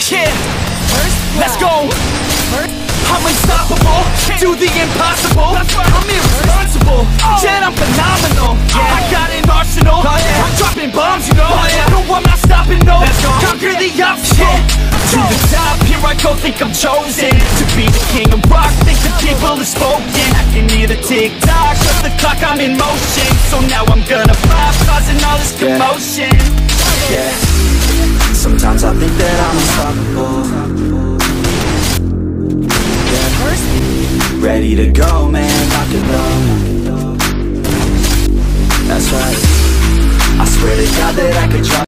Yeah, let's go. I'm unstoppable, do the impossible. I'm irresponsible, yet I'm phenomenal. I got an arsenal, I'm dropping bombs, you know. No, I'm not stopping, no. Conquer the obstacle. To the top, here I go, think I'm chosen to be the king of rock, think the people have spoken. I can hear the tick-tock of the clock, I'm in motion. So now I'm gonna pop, causing all this commotion. Yeah, sometimes I think that I'm unstoppable. Ready to go, man, lock it up. That's right, I swear to God that I could drop